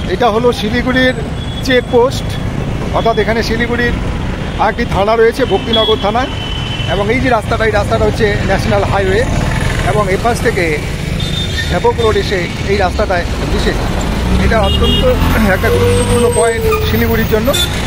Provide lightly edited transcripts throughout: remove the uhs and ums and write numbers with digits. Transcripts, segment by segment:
এটা হলো শিলিগুড়ির চেকপোস্ট, অর্থাৎ এখানে শিলিগুড়ির আরেকটি থানা রয়েছে, ভক্তিনগর থানা। এবং এই যে রাস্তাটা, এই রাস্তাটা হচ্ছে ন্যাশনাল হাইওয়ে, এবং এপাশ থেকে হ্যাপক রোড এসে এই রাস্তাটায় দিশে। এটা অত্যন্ত একটা গুরুত্বপূর্ণ পয়েন্ট শিলিগুড়ির জন্য।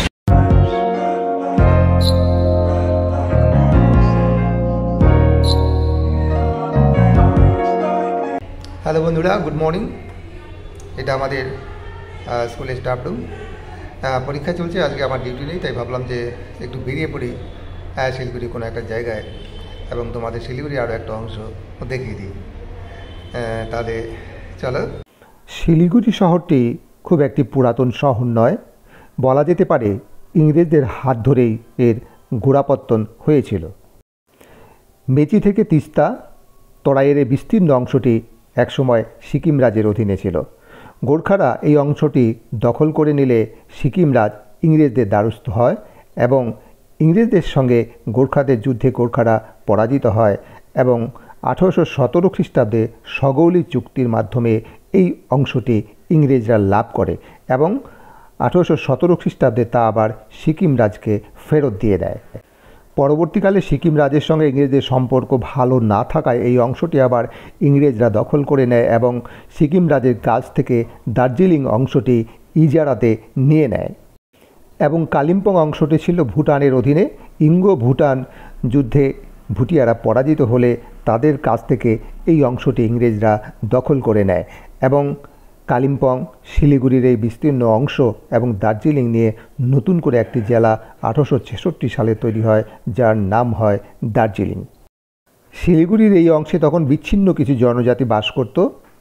হ্যালো বন্ধুরা, গুড মর্নিং। এটা আমাদের স্কুলের স্টাফ রুম। পরীক্ষা চলছে, আজকে আমার ডিউটি নেই, তাই ভাবলাম যে একটু বেরিয়ে পড়ি শিলিগুড়ি কোনো একটা জায়গায়, এবং তোমাদের শিলিগুড়ি আরও একটা অংশ দেখিয়ে দিই। তাহলে চলো। শিলিগুড়ি শহরটি খুব একটি পুরাতন শহর নয়, বলা যেতে পারে ইংরেজদের হাত ধরেই এর গোড়াপত্তন হয়েছিল। মেচি থেকে তিস্তা তরাইয়ের বিস্তীর্ণ অংশটি একসময় সিকিম রাজের অধীনে ছিল। গোর্খারা এই অংশটি দখল করে নিলে সিকিম রাজ ইংরেজদের দ্বারস্থ হয়, এবং ইংরেজদের সঙ্গে গোর্খাদের যুদ্ধে গোর্খারা পরাজিত হয়, এবং 1817 খ্রিস্টাব্দে সগৌলি চুক্তির মাধ্যমে এই অংশটি ইংরেজরা লাভ করে, এবং 1817 খ্রিস্টাব্দে তা আবার সিকিম রাজকে ফেরত দিয়ে দেয়। পরবর্তীকালে সিকিম রাজের সঙ্গে ইংরেজদের সম্পর্ক ভালো না থাকায় এই অংশটি আবার ইংরেজরা দখল করে নেয়, এবং সিকিম রাজের কাছ থেকে দার্জিলিং অংশটি ইজারাতে নিয়ে নেয়। এবং কালিম্পং অংশটি ছিল ভুটানের অধীনে। ইঙ্গো ভুটান যুদ্ধে ভুটিয়ারা পরাজিত হলে তাদের কাছ থেকে এই অংশটি ইংরেজরা দখল করে নেয়, এবং কালিম্পং, শিলিগুড়ির এই বিস্তীর্ণ অংশ এবং দার্জিলিং নিয়ে নতুন করে একটি জেলা 1866 সালে তৈরি হয়, যার নাম হয় দার্জিলিং। শিলিগুড়ির এই অংশে তখন বিচ্ছিন্ন কিছু জনজাতি বাস করত।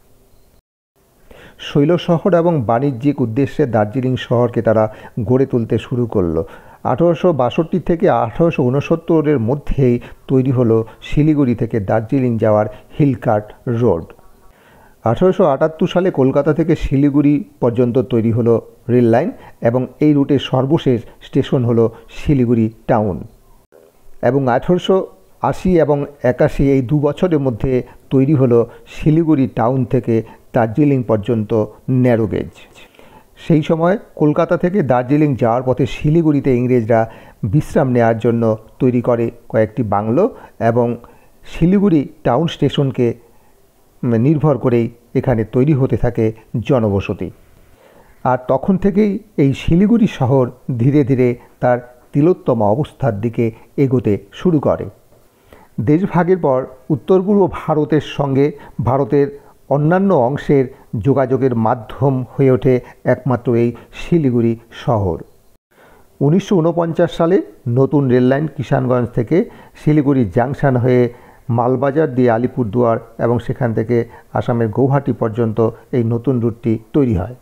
শৈল শহর এবং বাণিজ্যিক উদ্দেশ্যে দার্জিলিং শহরকে তারা গড়ে তুলতে শুরু করলো। 1862 থেকে 1869 মধ্যেই তৈরি হলো শিলিগুড়ি থেকে দার্জিলিং যাওয়ার হিলকার্ট রোড। 1878 সালে কলকাতা থেকে শিলিগুড়ি পর্যন্ত তৈরি হলো রেল লাইন, এবং এই রুটের সর্বশেষ স্টেশন হলো শিলিগুড়ি টাউন। এবং 1880 এবং 81 এই 2 বছরের মধ্যে তৈরি হলো শিলিগুড়ি টাউন থেকে দার্জিলিং পর্যন্ত ন্যারো গেজ। সেই সময় কলকাতা থেকে দার্জিলিং যাওয়ার পথে শিলিগুড়িতে ইংরেজরা বিশ্রাম নেওয়ার জন্য তৈরি করে কয়েকটি বাংলো, এবং শিলিগুড়ি টাউন স্টেশনকে নির্ভর করেই এখানে তৈরি হতে থাকে জনবসতি। আর তখন থেকেই এই শিলিগুড়ি শহর ধীরে ধীরে তার তিলোত্তম অবস্থার দিকে এগোতে শুরু করে। দেশভাগের পর উত্তর পূর্ব ভারতের সঙ্গে ভারতের অন্যান্য অংশের যোগাযোগের মাধ্যম হয়ে ওঠে একমাত্র এই শিলিগুড়ি শহর। 1949 সালে নতুন রেললাইন কিষানগঞ্জ থেকে শিলিগুড়ি জাংশন হয়ে মালবাজার দিয়ে আলিপুরদুয়ার এবং সেখান থেকে আসামের গৌহাটি পর্যন্ত এই নতুন রুটটি তৈরি হয়।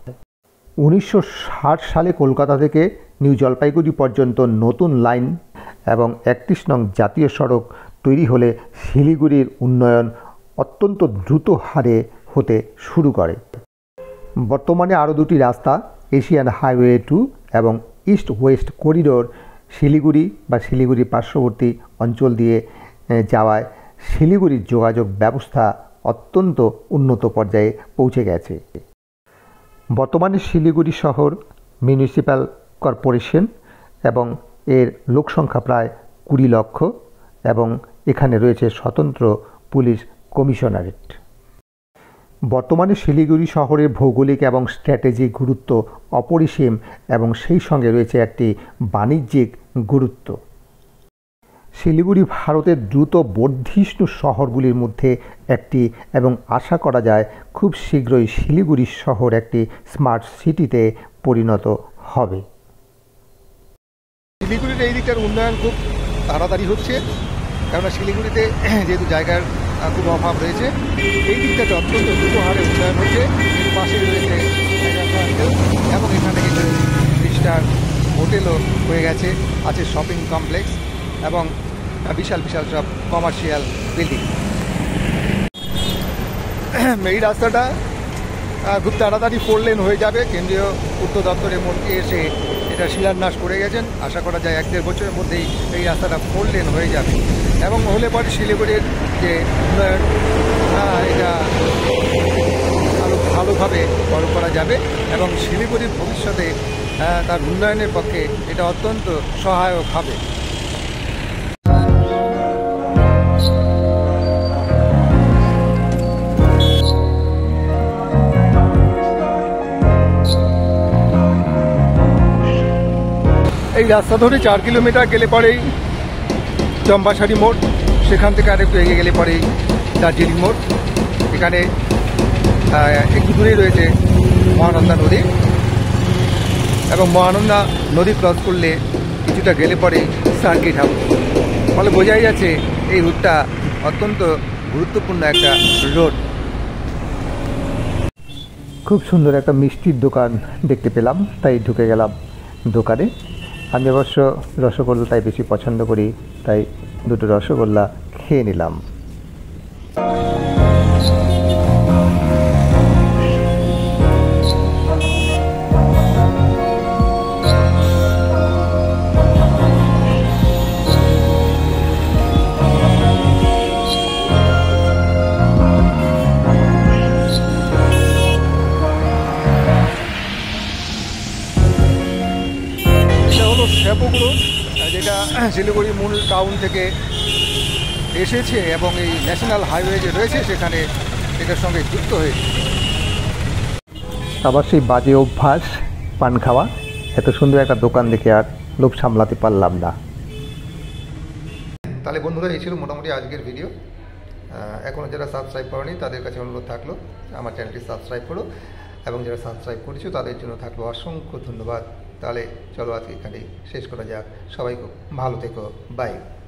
1960 সালে কলকাতা থেকে নিউ জলপাইগুড়ি পর্যন্ত নতুন লাইন এবং 31 নং জাতীয় সড়ক তৈরি হলে শিলিগুড়ির উন্নয়ন অত্যন্ত দ্রুত হারে হতে শুরু করে। বর্তমানে আরও 2টি রাস্তা, এশিয়ান হাইওয়ে 2 এবং ইস্ট ওয়েস্ট করিডোর শিলিগুড়ি বা শিলিগুড়ি পার্শ্ববর্তী অঞ্চল দিয়ে যাওয়ায় শিলিগুড়ির যোগাযোগ ব্যবস্থা অত্যন্ত উন্নত পর্যায়ে পৌঁছে গেছে। বর্তমানে শিলিগুড়ি শহর মিউনিসিপ্যাল কর্পোরেশন, এবং এর লোকসংখ্যা প্রায় 20 লক্ষ, এবং এখানে রয়েছে স্বতন্ত্র পুলিশ কমিশনারেট। বর্তমানে শিলিগুড়ি শহরের ভৌগোলিক এবং স্ট্র্যাটেজিক গুরুত্ব অপরিসীম, এবং সেই সঙ্গে রয়েছে একটি বাণিজ্যিক গুরুত্ব। শিলিগুড়ি ভারতের দ্রুত বর্ধিষ্ণু শহরগুলির মধ্যে একটি, এবং আশা করা যায় খুব শীঘ্রই শিলিগুড়ি শহর একটি স্মার্ট সিটিতে পরিণত হবে। শিলিগুড়ির এই দিকটার উন্নয়ন খুব তাড়াতাড়ি হচ্ছে, কেননা শিলিগুড়িতে যেহেতু জায়গার খুব অভাব রয়েছে, এই দিকটাতে অত্যন্ত দ্রুত হারে উন্নয়ন হচ্ছে। এর পাশে রয়েছে এবং এখানে কিছু 3-স্টার হোটেলও হয়ে গেছে, আছে শপিং কমপ্লেক্স এবং বিশাল বিশাল সব কমার্শিয়াল বিল্ডিং। এই রাস্তাটা খুব তাড়াতাড়ি 4 লেন হয়ে যাবে। কেন্দ্রীয় পূর্ত দপ্তরের মন্ত্রী এসে এটা শিলান্যাস করে গেছেন। আশা করা যায় 1-1.5 বছরের মধ্যেই এই রাস্তাটা 4 লেন হয়ে যাবে, এবং হলে পরে শিলিগুড়ির যে উন্নয়ন এটা আরও ভালো ভালোভাবে বড় করা যাবে এবং শিলিগুড়ির ভবিষ্যতে তার উন্নয়নের পক্ষে এটা অত্যন্ত সহায়ক হবে। এই রাস্তা ধরে 4 কিলোমিটার গেলে পরেই চম্পাসারি মোড়, সেখান থেকে আরেকটু এগিয়ে গেলে পরেই দার্জিলিং মোড়। এখানে একটু দূরেই রয়েছে মহানন্দা নদী এবং মহানন্দা নদী ক্রস করলে কিছুটা গেলে পরেই সার্কিট হাউস। ফলে বোঝাই যাচ্ছে এই রুটটা অত্যন্ত গুরুত্বপূর্ণ একটা রোড। খুব সুন্দর একটা মিষ্টির দোকান দেখতে পেলাম, তাই ঢুকে গেলাম দোকানে। আমি অবশ্য রসগোল্লাটাই বেশি পছন্দ করি, তাই দুটো রসগোল্লা খেয়ে নিলাম। ব্যাপক রোড, যেটা শিলিগুড়ি মূল টাউন থেকে এসেছে এবং এই ন্যাশনাল হাইওয়ে যে রয়েছে সেখানে এটার সঙ্গে যুক্ত হয়েছে। আবার সেই বাজে অভ্যাস পান খাওয়া। এত সুন্দর একটা দোকান দেখে আর লোভ সামলাতে পারলাম না। তাহলে বন্ধুরা, এই ছিল মোটামুটি আজকের ভিডিও। এখনও যারা সাবস্ক্রাইব করেনি তাদের কাছে অনুরোধ থাকলো আমার চ্যানেলটি সাবস্ক্রাইব করো, এবং যারা সাবস্ক্রাইব করেছো তাদের জন্য থাকলো অসংখ্য ধন্যবাদ। তাহলে চলো আজকে এখানেই শেষ করা যাক। সবাই খুব ভালো থেকো, বাই।